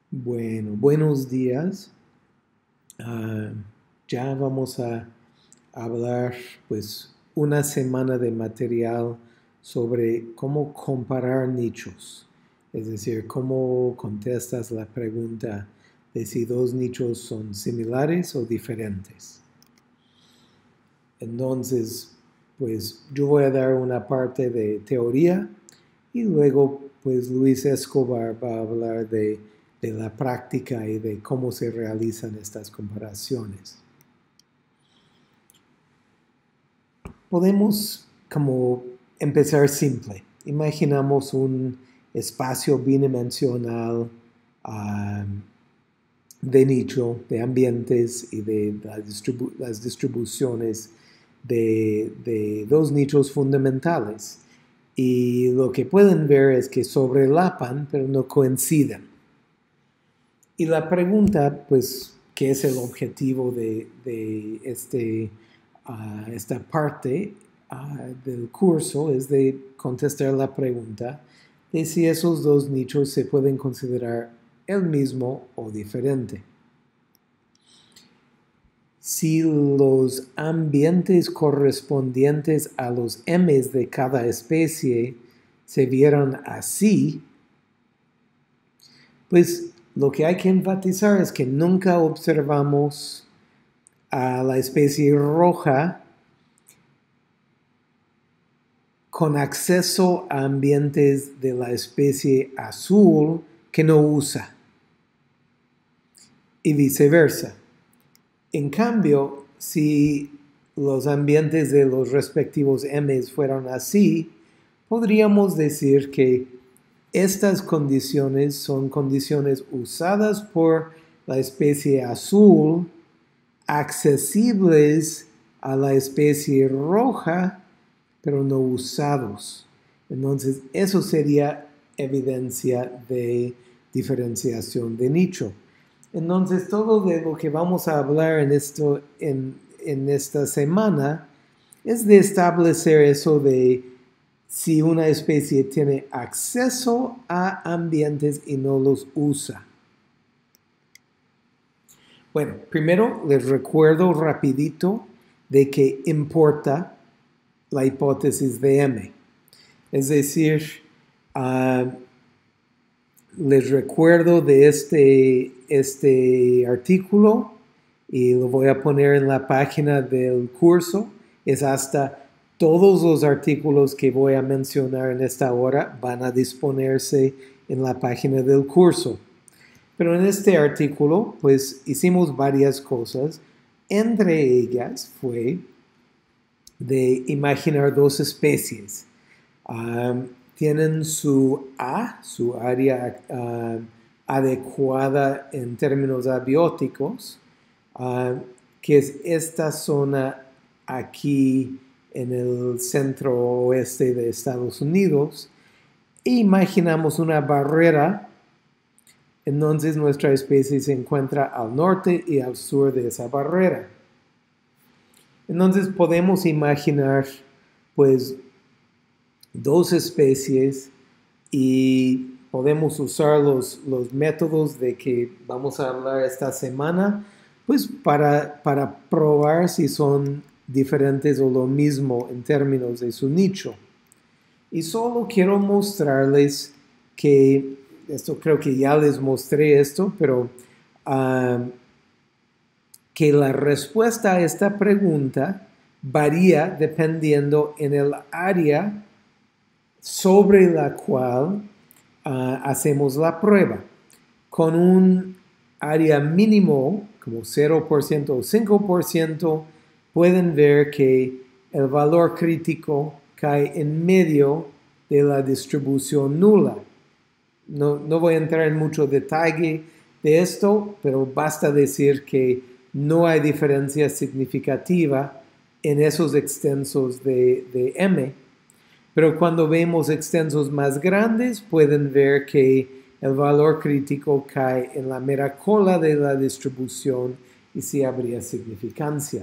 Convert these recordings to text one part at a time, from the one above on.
Bueno, buenos días. Ah, ya vamos a hablar pues una semana de material sobre cómo comparar nichos, es decir, cómo contestas la pregunta de si dos nichos son similares o diferentes. Entonces, pues yo voy a dar una parte de teoría y luego pues Luis Escobar va a hablar de la práctica y de cómo se realizan estas comparaciones. Podemos como empezar simple. Imaginamos un espacio bidimensional de nicho, de ambientes y de las distribuciones de dos nichos fundamentales. Y lo que pueden ver es que sobrelapan, pero no coinciden. Y la pregunta, pues, ¿qué es el objetivo de esta parte del curso? Es de contestar la pregunta de si esos dos nichos se pueden considerar el mismo o diferente. Si los ambientes correspondientes a los M's de cada especie se vieran así, pues lo que hay que enfatizar es que nunca observamos a la especie roja con acceso a ambientes de la especie azul que no usa y viceversa. En cambio, si los ambientes de los respectivos M's fueran así, podríamos decir que estas condiciones son condiciones usadas por la especie azul, accesibles a la especie roja, pero no usados. Entonces, eso sería evidencia de diferenciación de nicho. Entonces, todo de lo que vamos a hablar en esta semana es de establecer eso de si una especie tiene acceso a ambientes y no los usa. Bueno, primero les recuerdo rapidito de que importa la hipótesis de M. Es decir, les recuerdo de este artículo y lo voy a poner en la página del curso. Es hasta todos los artículos que voy a mencionar en esta hora van a disponerse en la página del curso. Pero en este artículo, pues hicimos varias cosas. Entre ellas fue de imaginar dos especies. Tienen su área adecuada en términos abióticos, que es esta zona aquí en el centro oeste de Estados Unidos. E imaginamos una barrera, entonces nuestra especie se encuentra al norte y al sur de esa barrera. Entonces podemos imaginar, pues, dos especies y podemos usar los métodos de que vamos a hablar esta semana, pues para probar si son diferentes o lo mismo en términos de su nicho. Y solo quiero mostrarles que, esto creo que ya les mostré esto, pero que la respuesta a esta pregunta varía dependiendo en el área sobre la cual hacemos la prueba. Con un área mínimo, como 0% o 5%, pueden ver que el valor crítico cae en medio de la distribución nula. No voy a entrar en mucho detalle de esto, pero basta decir que no hay diferencia significativa en esos extensos de M. Pero cuando vemos extensos más grandes, pueden ver que el valor crítico cae en la mera cola de la distribución y sí habría significancia.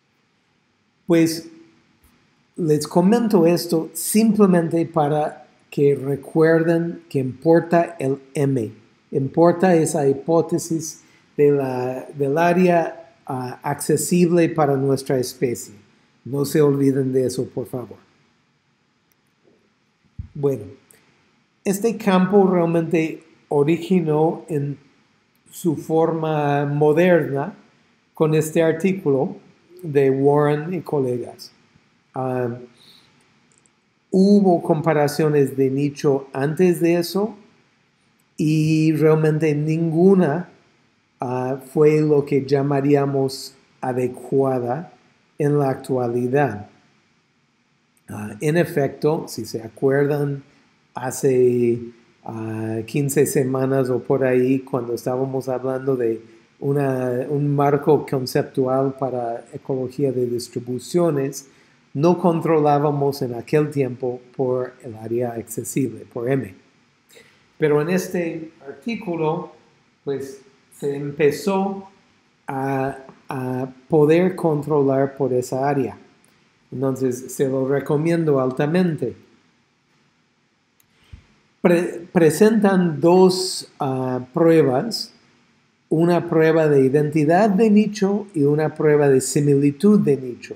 Pues les comento esto simplemente para que recuerden que importa el M, importa esa hipótesis del área accesible para nuestra especie. No se olviden de eso, por favor. Bueno, este campo realmente originó en su forma moderna con este artículo de Warren y colegas. Hubo comparaciones de nicho antes de eso y realmente ninguna fue lo que llamaríamos adecuada en la actualidad. En efecto, si se acuerdan, hace 15 semanas o por ahí, cuando estábamos hablando de un marco conceptual para ecología de distribuciones, no controlábamos en aquel tiempo por el área accesible, por M. Pero en este artículo, pues se empezó a poder controlar por esa área. Entonces, se lo recomiendo altamente. Presentan dos pruebas, una prueba de identidad de nicho y una prueba de similitud de nicho.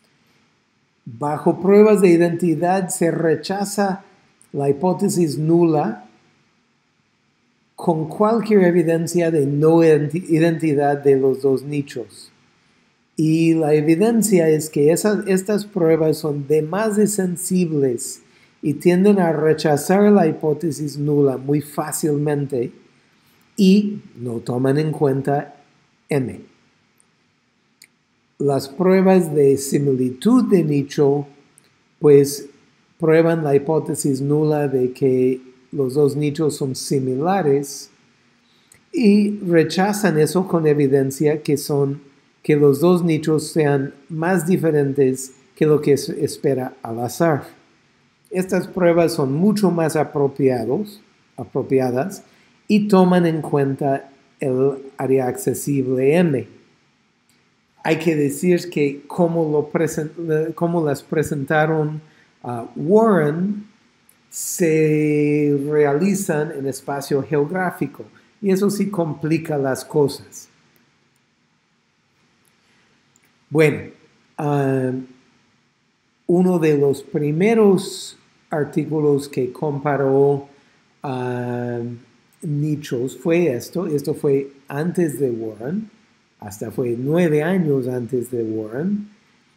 Bajo pruebas de identidad se rechaza la hipótesis nula con cualquier evidencia de no identidad de los dos nichos. Y la evidencia es que estas pruebas son demasiado sensibles y tienden a rechazar la hipótesis nula muy fácilmente y no toman en cuenta M. Las pruebas de similitud de nicho, pues prueban la hipótesis nula de que los dos nichos son similares y rechazan eso con evidencia que los dos nichos sean más diferentes que lo que se espera al azar. Estas pruebas son mucho más apropiadas y toman en cuenta el área accesible M. Hay que decir que como las presentaron Warren, se realizan en espacio geográfico y eso sí complica las cosas. Bueno, uno de los primeros artículos que comparó nichos fue esto fue antes de Warren, hasta fue 9 años antes de Warren.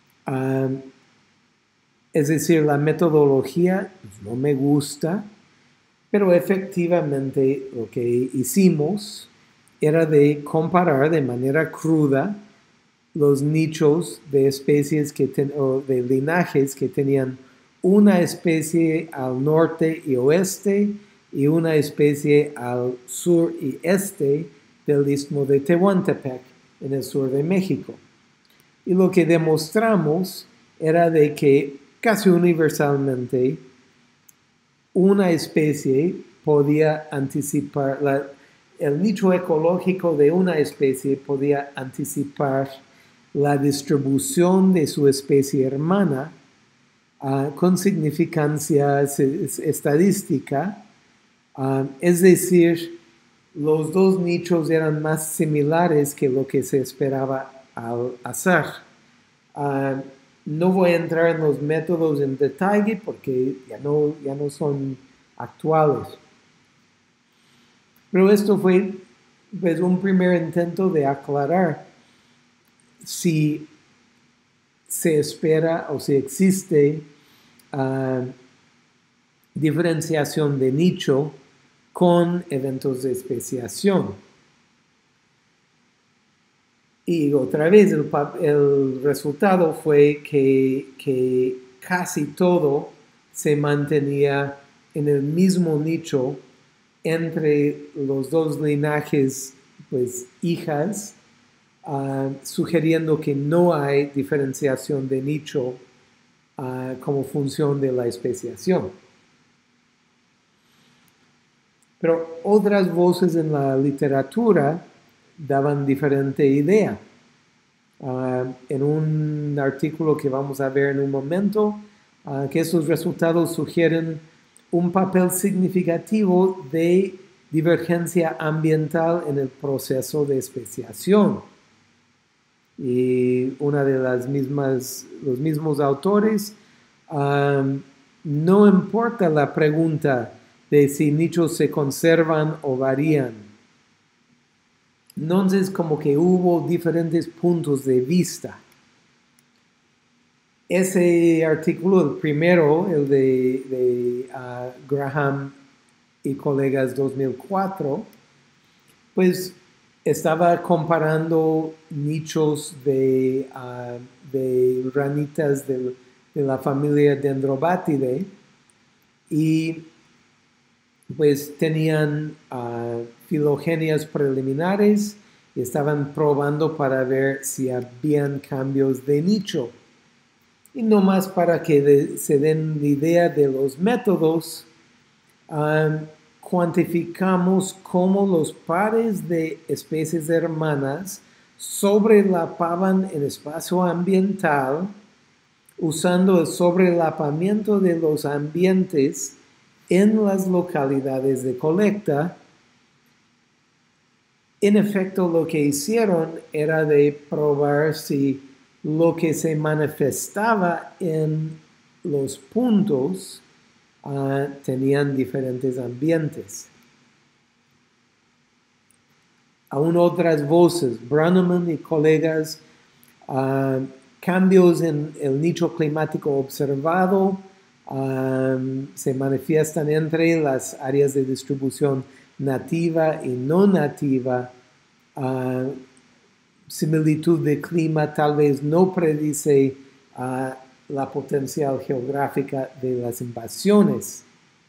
Es decir, la metodología no me gusta, pero efectivamente lo que hicimos era de comparar de manera cruda los nichos de especies o de linajes que tenían una especie al norte y oeste y una especie al sur y este del istmo de Tehuantepec en el sur de México. Y lo que demostramos era de que casi universalmente una especie podía anticipar, el nicho ecológico de una especie podía anticipar la distribución de su especie hermana con significancia estadística, es decir, los dos nichos eran más similares que lo que se esperaba al azar. No voy a entrar en los métodos en detalle porque ya no son actuales. Pero esto fue pues, un primer intento de aclarar si se espera o si existe diferenciación de nicho con eventos de especiación. Y otra vez el resultado fue que casi todo se mantenía en el mismo nicho entre los dos linajes, pues hijas, sugiriendo que no hay diferenciación de nicho como función de la especiación. Pero otras voces en la literatura daban diferente idea. En un artículo que vamos a ver en un momento, que estos resultados sugieren un papel significativo de divergencia ambiental en el proceso de especiación. Y una de los mismos autores, no importa la pregunta de si nichos se conservan o varían. Entonces, como que hubo diferentes puntos de vista. Ese artículo, el primero, el de Graham y colegas 2004, pues estaba comparando nichos de ranitas de la familia Dendrobatidae y pues tenían filogenias preliminares y estaban probando para ver si habían cambios de nicho. Y no más para que se den la idea de los métodos, cuantificamos cómo los pares de especies hermanas sobrelapaban el espacio ambiental usando el sobrelapamiento de los ambientes en las localidades de colecta. En efecto, lo que hicieron era de probar si lo que se manifestaba en los puntos tenían diferentes ambientes. Aún otras voces, Branneman y colegas, cambios en el nicho climático observado se manifiestan entre las áreas de distribución nativa y no nativa. Similitud de clima tal vez no predice la potencial geográfica de las invasiones.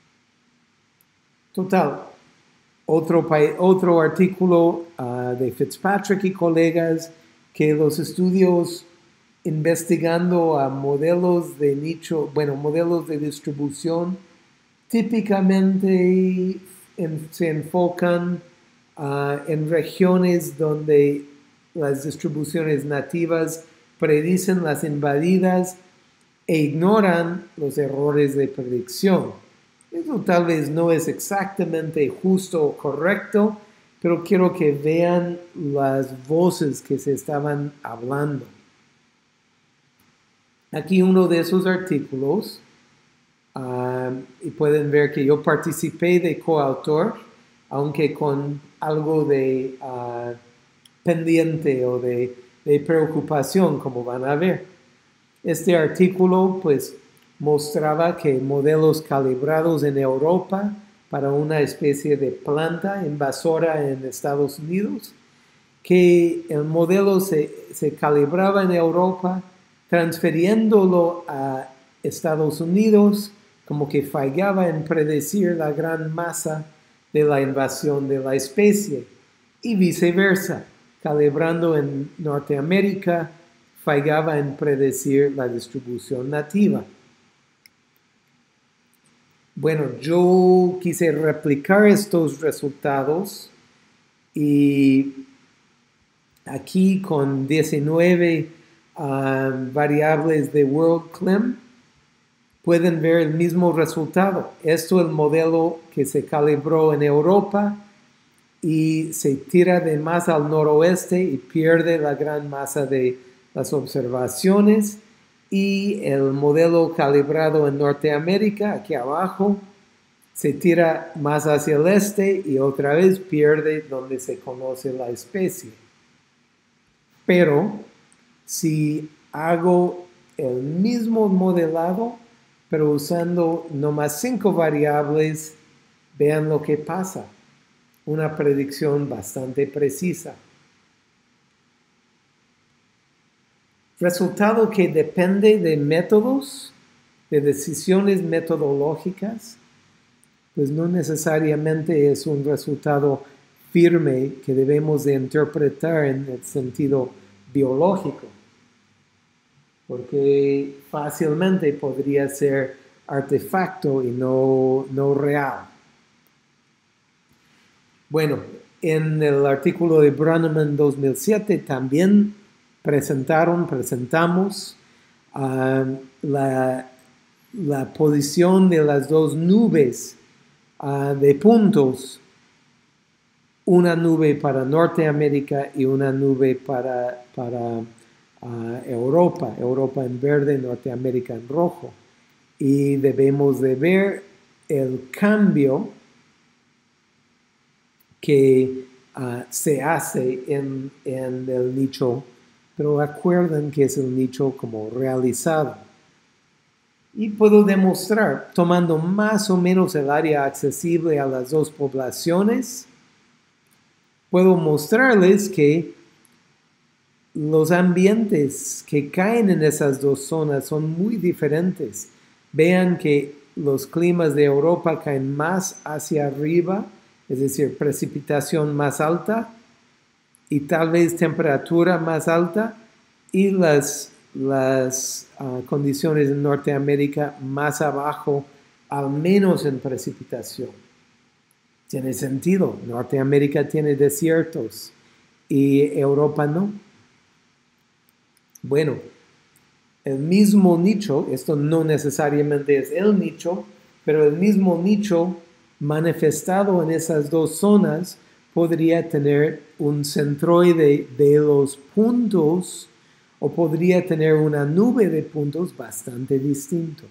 Total, otro artículo de Fitzpatrick y colegas, que los estudios investigando a modelos de nicho, modelos de distribución, típicamente se enfocan en regiones donde las distribuciones nativas predicen las invadidas e ignoran los errores de predicción. Eso tal vez no es exactamente justo o correcto, pero quiero que vean las voces que se estaban hablando. Aquí uno de esos artículos, y pueden ver que yo participé de coautor, aunque con algo de pendiente o de preocupación, como van a ver. Este artículo pues mostraba que modelos calibrados en Europa para una especie de planta invasora en Estados Unidos, que el modelo se calibraba en Europa, transfiriéndolo a Estados Unidos, como que fallaba en predecir la gran masa de la invasión de la especie, y viceversa, calibrando en Norteamérica, fallaba en predecir la distribución nativa. Bueno, yo quise replicar estos resultados y aquí con 19 variables de WorldClim pueden ver el mismo resultado. Esto es el modelo que se calibró en Europa y se tira de más al noroeste y pierde la gran masa de las observaciones, y el modelo calibrado en Norteamérica, aquí abajo, se tira más hacia el este y otra vez pierde donde se conoce la especie. Pero si hago el mismo modelado, pero usando nomás 5 variables, vean lo que pasa. Una predicción bastante precisa. Resultado que depende de métodos, de decisiones metodológicas, pues no necesariamente es un resultado firme que debemos de interpretar en el sentido biológico, porque fácilmente podría ser artefacto y no real. Bueno, en el artículo de Branneman 2007 presentamos la la posición de las dos nubes de puntos, una nube para Norteamérica y una nube para Europa, Europa en verde, Norteamérica en rojo. Y debemos de ver el cambio que se hace en el nicho, pero acuerden que es el nicho como realizado. Y puedo demostrar, tomando más o menos el área accesible a las dos poblaciones, puedo mostrarles que los ambientes que caen en esas dos zonas son muy diferentes. Vean que los climas de Europa caen más hacia arriba, es decir, precipitación más alta y tal vez temperatura más alta, y las condiciones en Norteamérica más abajo, al menos en precipitación. Tiene sentido, Norteamérica tiene desiertos y Europa no. Bueno, el mismo nicho, esto no necesariamente es el nicho, pero el mismo nicho manifestado en esas dos zonas podría tener un centroide de los puntos o podría tener una nube de puntos bastante distinto.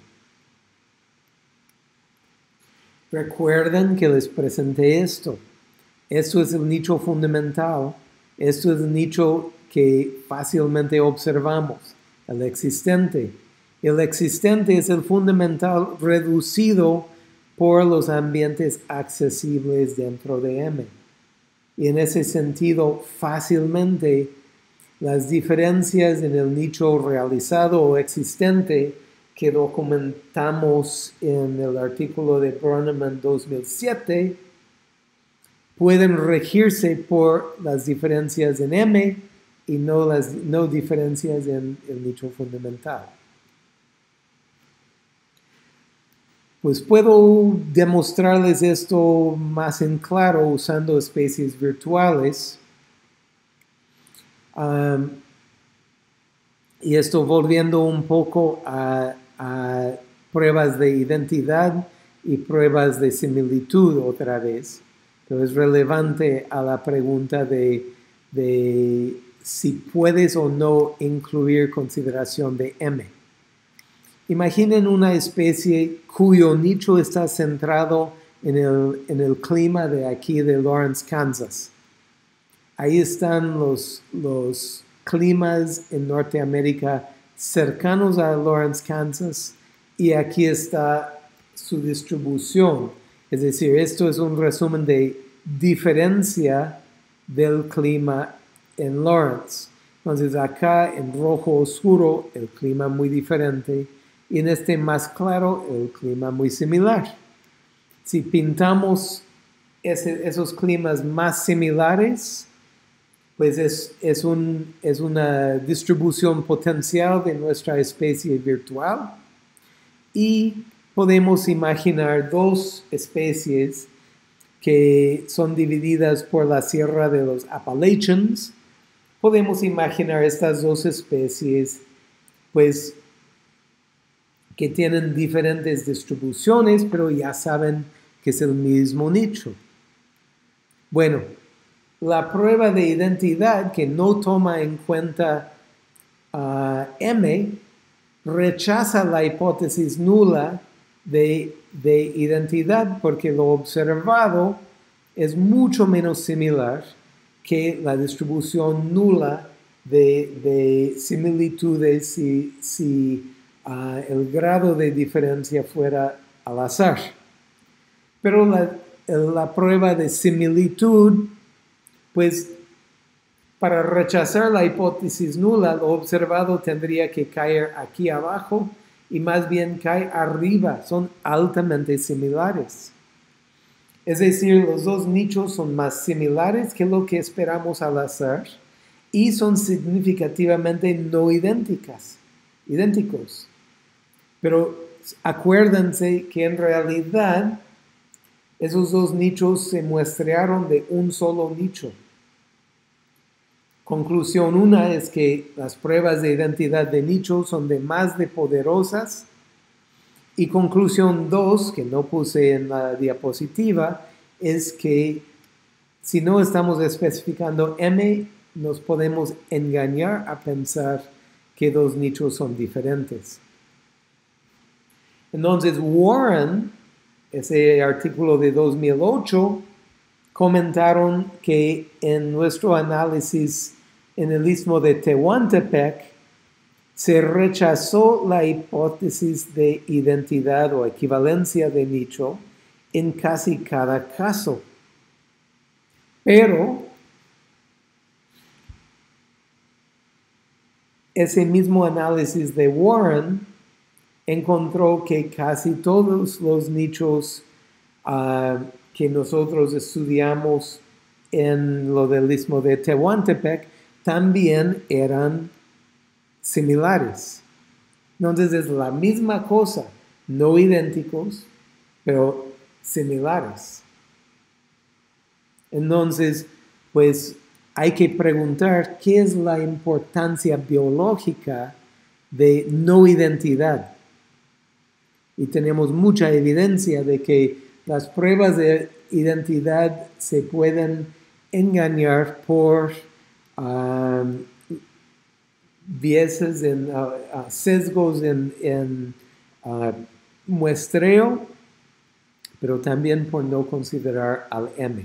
Recuerden que les presenté esto. Esto es el nicho fundamental. Esto es el nicho que fácilmente observamos, el existente. El existente es el fundamental reducido por los ambientes accesibles dentro de M. Y en ese sentido, fácilmente, las diferencias en el nicho realizado o existente que documentamos en el artículo de Brenneman 2007 pueden regirse por las diferencias en M y no diferencias en el nicho fundamental. Pues puedo demostrarles esto más en claro usando especies virtuales. Y esto volviendo un poco a pruebas de identidad y pruebas de similitud otra vez. Pero es relevante a la pregunta de si puedes o no incluir consideración de M. Imaginen una especie cuyo nicho está centrado en el clima de aquí de Lawrence, Kansas. Ahí están los climas en Norteamérica cercanos a Lawrence, Kansas, y aquí está su distribución. Es decir, esto es un resumen de diferencia del clima en Lawrence. Entonces acá en rojo oscuro el clima muy diferente y en este más claro el clima muy similar. Si pintamos esos climas más similares, pues es una distribución potencial de nuestra especie virtual y podemos imaginar dos especies que son divididas por la Sierra de los Appalachians. Podemos imaginar estas dos especies, pues, que tienen diferentes distribuciones, pero ya saben que es el mismo nicho. Bueno, la prueba de identidad que no toma en cuenta M rechaza la hipótesis nula de identidad porque lo observado es mucho menos similar que la distribución nula de similitudes si el grado de diferencia fuera al azar. Pero la prueba de similitud, pues para rechazar la hipótesis nula, lo observado tendría que caer aquí abajo y más bien cae arriba, son altamente similares. Es decir, los dos nichos son más similares que lo que esperamos al azar y son significativamente no idénticos. Pero acuérdense que en realidad esos dos nichos se muestrearon de un solo nicho. Conclusión 1 es que las pruebas de identidad de nicho son más de poderosas Y conclusión 2, que no puse en la diapositiva, es que si no estamos especificando M, nos podemos engañar a pensar que dos nichos son diferentes. Entonces, Warren, ese artículo de 2008, comentaron que en nuestro análisis en el istmo de Tehuantepec se rechazó la hipótesis de identidad o equivalencia de nicho en casi cada caso. Pero ese mismo análisis de Warren encontró que casi todos los nichos que nosotros estudiamos en lo del istmo de Tehuantepec también eran similares. Entonces es la misma cosa, no idénticos, pero similares. Entonces, pues hay que preguntar qué es la importancia biológica de no identidad. Y tenemos mucha evidencia de que las pruebas de identidad se pueden engañar por sesgos en muestreo, pero también por no considerar al M.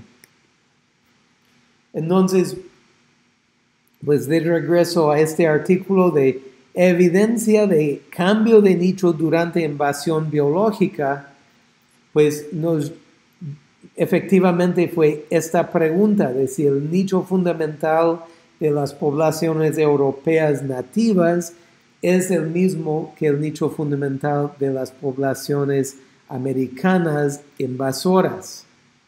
Entonces, pues de regreso a este artículo de evidencia de cambio de nicho durante invasión biológica, pues efectivamente fue esta pregunta de si el nicho fundamental de las poblaciones europeas nativas es el mismo que el nicho fundamental de las poblaciones americanas invasoras.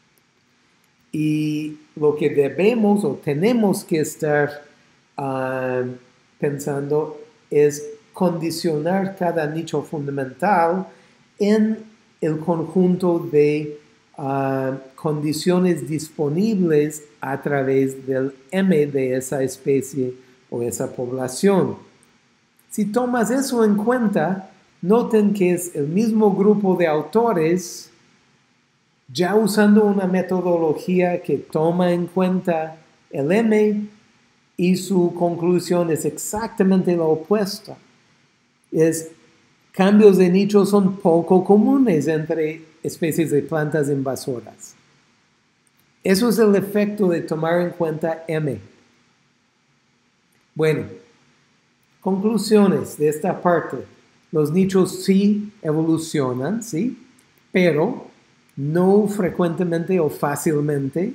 Y lo que debemos o tenemos que estar pensando es condicionar cada nicho fundamental en el conjunto de condiciones disponibles a través del M de esa especie o esa población. Si tomas eso en cuenta, noten que es el mismo grupo de autores ya usando una metodología que toma en cuenta el M y su conclusión es exactamente la opuesta. Cambios de nicho son poco comunes entre especies de plantas invasoras. Eso es el efecto de tomar en cuenta M. Bueno, conclusiones de esta parte. Los nichos sí evolucionan, ¿sí? Pero no frecuentemente o fácilmente.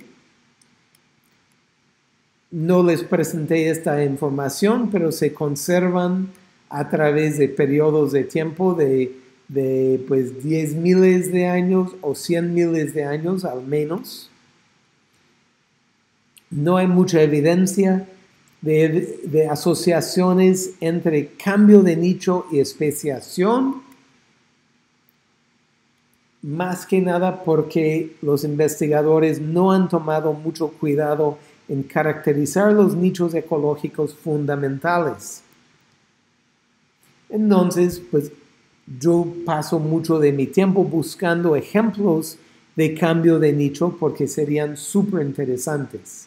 No les presenté esta información, pero se conservan a través de periodos de tiempo de pues 10 miles de años o 100 miles de años al menos. No hay mucha evidencia de asociaciones entre cambio de nicho y especiación, más que nada porque los investigadores no han tomado mucho cuidado en caracterizar los nichos ecológicos fundamentales. Entonces, pues yo paso mucho de mi tiempo buscando ejemplos de cambio de nicho porque serían súper interesantes.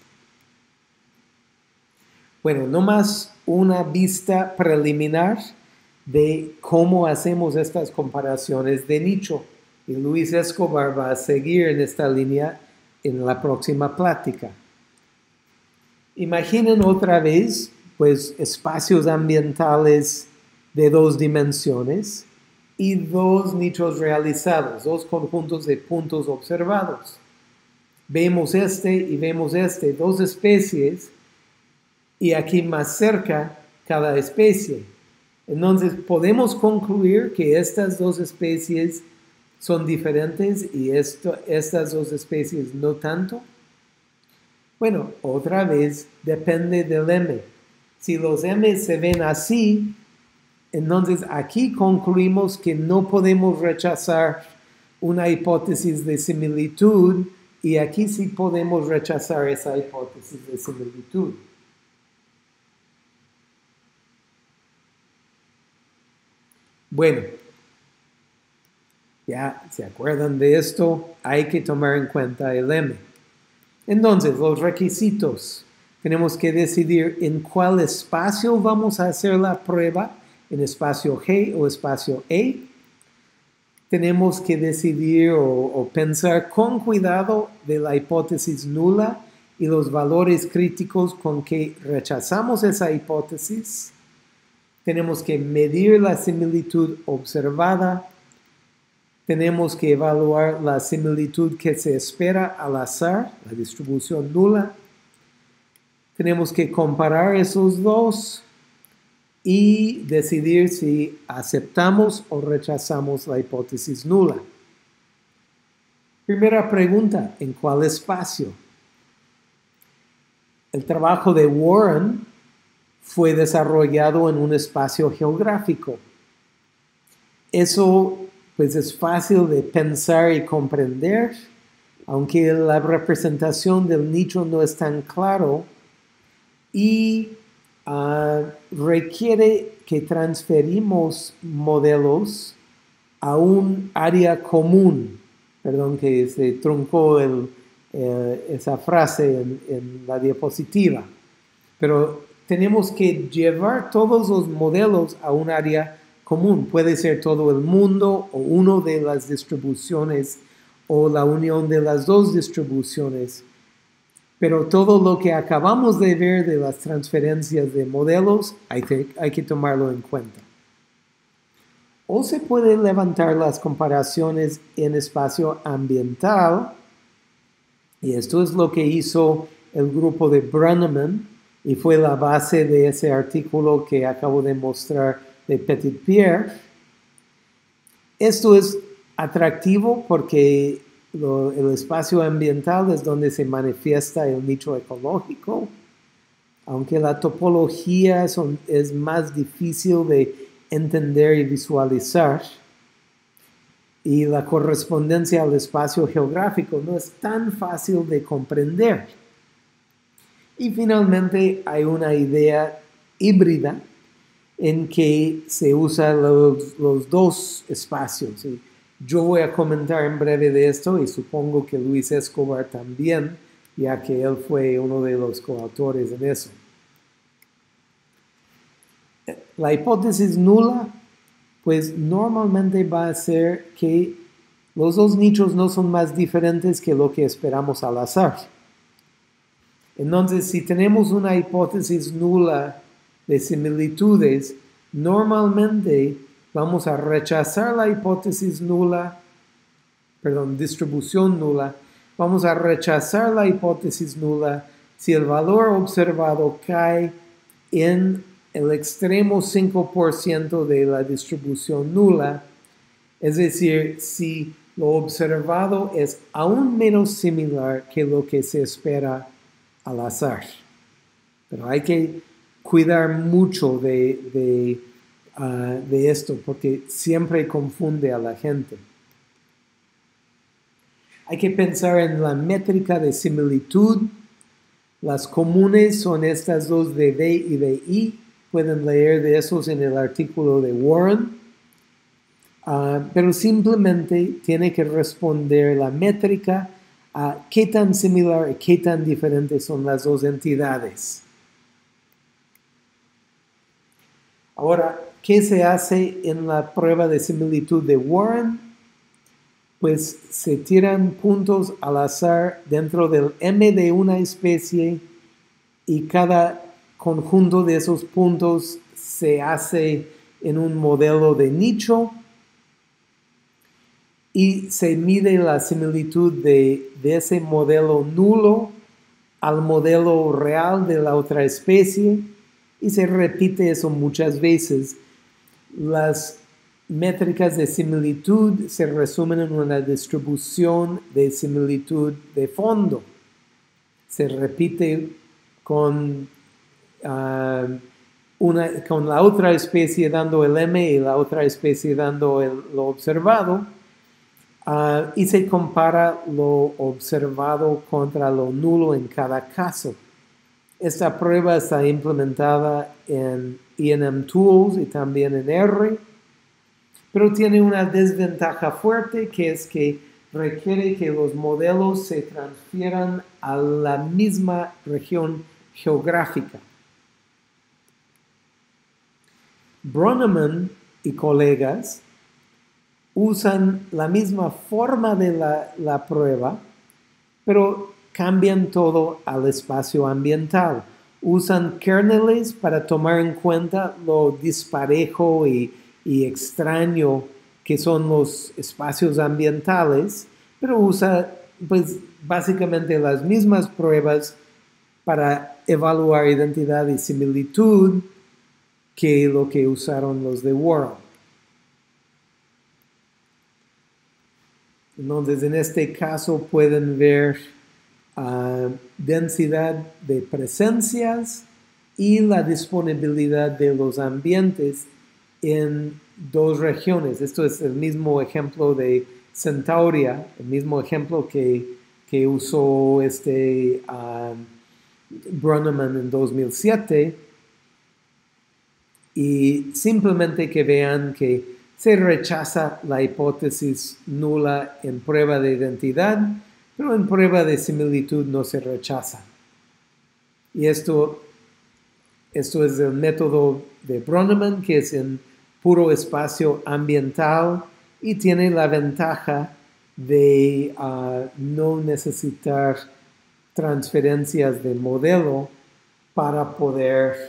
Bueno, nomás una vista preliminar de cómo hacemos estas comparaciones de nicho. Y Luis Escobar va a seguir en esta línea en la próxima plática. Imaginen otra vez, pues, espacios ambientales de 2 dimensiones y 2 nichos realizados, 2 conjuntos de puntos observados. Vemos este y vemos este, 2 especies, y aquí más cerca cada especie. Entonces, podemos concluir que estas 2 especies son diferentes y estas 2 especies no tanto. Bueno, otra vez depende del M. Si los M se ven así, entonces aquí concluimos que no podemos rechazar una hipótesis de similitud y aquí sí podemos rechazar esa hipótesis de similitud. Bueno, Ya se acuerdan de esto, hay que tomar en cuenta el M. Entonces, los requisitos. Tenemos que decidir en cuál espacio vamos a hacer la prueba, en espacio G o espacio E. Tenemos que decidir o pensar con cuidado de la hipótesis nula y los valores críticos con que rechazamos esa hipótesis. Tenemos que medir la similitud observada. Tenemos que evaluar la similitud que se espera al azar, la distribución nula. Tenemos que comparar esos dos y decidir si aceptamos o rechazamos la hipótesis nula. Primera pregunta, ¿en cuál espacio? El trabajo de Warren fue desarrollado en un espacio geográfico. Eso pues es fácil de pensar y comprender, aunque la representación del nicho no es tan claro y requiere que transferimos modelos a un área común. Perdón que se truncó esa frase en la diapositiva. Pero tenemos que llevar todos los modelos a un área común. Puede ser todo el mundo o una de las distribuciones o la unión de las dos distribuciones. Pero todo lo que acabamos de ver de las transferencias de modelos hay que tomarlo en cuenta. O se puede levantar las comparaciones en espacio ambiental, y esto es lo que hizo el grupo de Brenneman, y fue la base de ese artículo que acabo de mostrar de Petitpierre. Esto es atractivo porque el espacio ambiental es donde se manifiesta el nicho ecológico, aunque la topología es más difícil de entender y visualizar, y la correspondencia al espacio geográfico no es tan fácil de comprender. Y finalmente hay una idea híbrida en que se usan los dos espacios. ¿Sí? Yo voy a comentar en breve de esto y supongo que Luis Escobar también, ya que él fue uno de los coautores en eso. La hipótesis nula, pues normalmente va a ser que los dos nichos no son más diferentes que lo que esperamos al azar. Entonces, si tenemos una hipótesis nula de similitudes, normalmente vamos a rechazar la hipótesis nula, distribución nula, vamos a rechazar la hipótesis nula si el valor observado cae en el extremo 5% de la distribución nula, es decir, si lo observado es aún menos similar que lo que se espera al azar. Pero hay que cuidar mucho de esto porque siempre confunde a la gente. Hay que pensar en la métrica de similitud. Las comunes son estas dos de D y de I. Pueden leer de esos en el artículo de Warren. Pero simplemente tiene que responder la métrica a qué tan similar y qué tan diferentes son las dos entidades. Ahora, ¿qué se hace en la prueba de similitud de Warren? Pues se tiran puntos al azar dentro del M de una especie y cada conjunto de esos puntos se hace en un modelo de nicho y se mide la similitud de ese modelo nulo al modelo real de la otra especie y se repite eso muchas veces. Las métricas de similitud se resumen en una distribución de similitud de fondo. Se repite con la otra especie dando el M y la otra especie dando lo observado. Y se compara lo observado contra lo nulo en cada caso. Esta prueba está implementada en E&M Tools y también en R, pero tiene una desventaja fuerte, que es que requiere que los modelos se transfieran a la misma región geográfica. Bronneman y colegas usan la misma forma de la prueba, pero cambian todo al espacio ambiental. Usan kernels para tomar en cuenta lo disparejo y extraño que son los espacios ambientales, pero usa pues básicamente las mismas pruebas para evaluar identidad y similitud que lo que usaron los de World. Entonces, en este caso pueden ver densidad de presencias y la disponibilidad de los ambientes en dos regiones. Esto es el mismo ejemplo de Centauria, el mismo ejemplo que usó Bronneman en 2007. Y simplemente que vean que se rechaza la hipótesis nula en prueba de identidad, pero en prueba de similitud no se rechaza. Y esto es el método de Bronneman, que es en puro espacio ambiental y tiene la ventaja de no necesitar transferencias de modelo para poder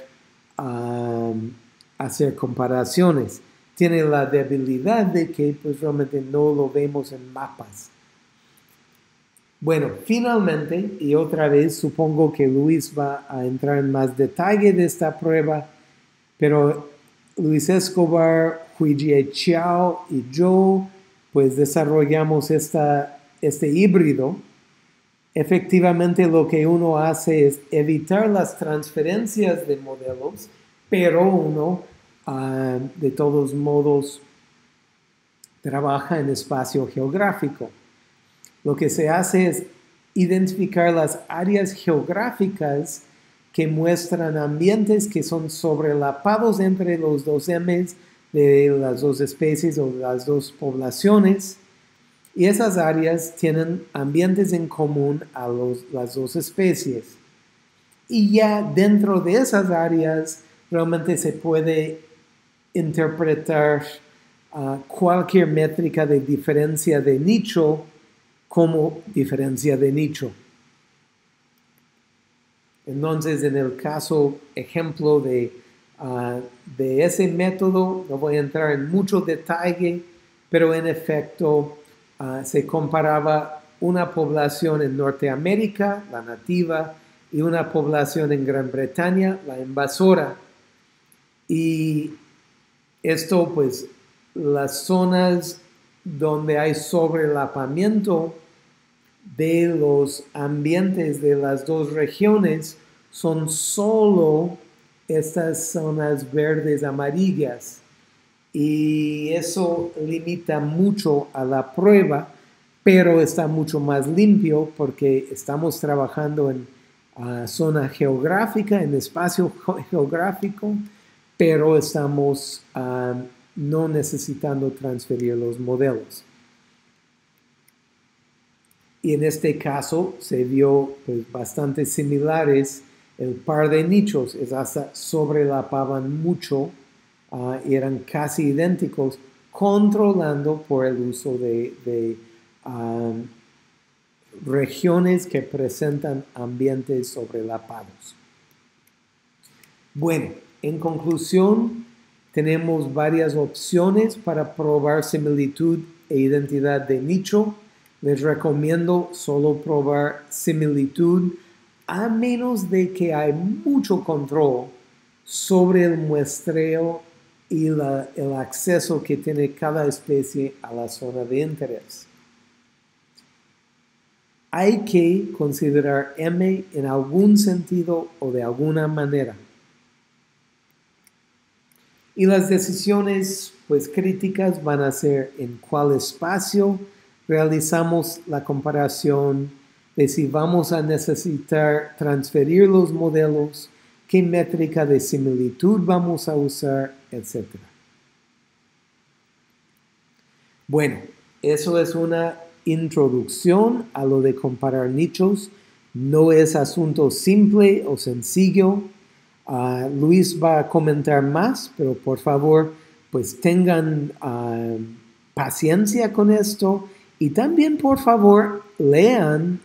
hacer comparaciones. Tiene la debilidad de que pues realmente no lo vemos en mapas. Bueno, finalmente, y otra vez supongo que Luis va a entrar en más detalle de esta prueba, pero Luis Escobar, Huijie Chiao y yo pues desarrollamos este híbrido. Efectivamente lo que uno hace es evitar las transferencias de modelos, pero uno de todos modos trabaja en espacio geográfico. Lo que se hace es identificar las áreas geográficas que muestran ambientes que son sobrelapados entre los dos M's de las dos especies o las dos poblaciones. Y esas áreas tienen ambientes en común a las dos especies. Y ya dentro de esas áreas realmente se puede interpretar cualquier métrica de diferencia de nicho como diferencia de nicho. Entonces, en el caso, ejemplo de ese método, no voy a entrar en mucho detalle, pero en efecto se comparaba una población en Norteamérica, la nativa, y una población en Gran Bretaña, la invasora. Y esto, pues, las zonas donde hay sobrelapamiento de los ambientes de las dos regiones son solo estas zonas verdes amarillas, y eso limita mucho a la prueba, pero está mucho más limpio porque estamos trabajando en zona geográfica, en espacio geográfico, pero estamos no necesitando transferir los modelos. Y en este caso se vio pues, bastante similares. El par de nichos es hasta sobrelapaban mucho y eran casi idénticos, controlando por el uso de regiones que presentan ambientes sobrelapados. Bueno, en conclusión, tenemos varias opciones para probar similitud e identidad de nicho. Les recomiendo solo probar similitud, a menos de que hay mucho control sobre el muestreo y el acceso que tiene cada especie a la zona de interés. Hay que considerar M en algún sentido o de alguna manera. Y las decisiones pues, críticas van a ser en cuál espacio realizamos la comparación, de si vamos a necesitar transferir los modelos, qué métrica de similitud vamos a usar, etc. Bueno, eso es una introducción a lo de comparar nichos. No es asunto simple o sencillo. Luis va a comentar más, pero por favor, pues tengan paciencia con esto y también, por favor, lean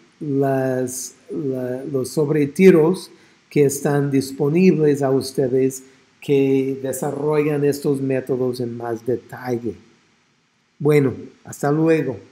los sobretiros que están disponibles a ustedes que desarrollan estos métodos en más detalle. Bueno, hasta luego.